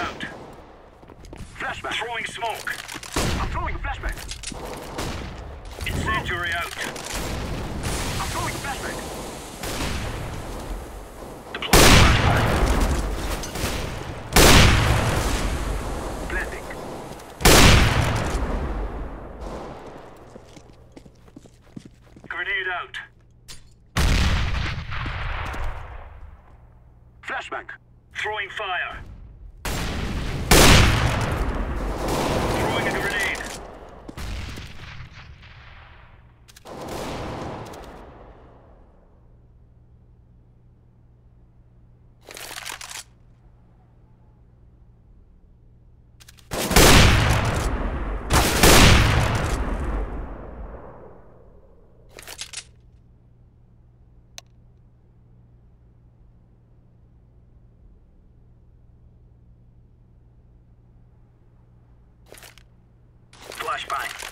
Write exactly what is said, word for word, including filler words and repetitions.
out. Flashback. Throwing smoke. I'm throwing a flashback. Incendiary out. I'm throwing a flashback. Deploying flashback. Planting. Grenade out. Flashbang. Throwing fire. Throwing a grenade. Flashbang.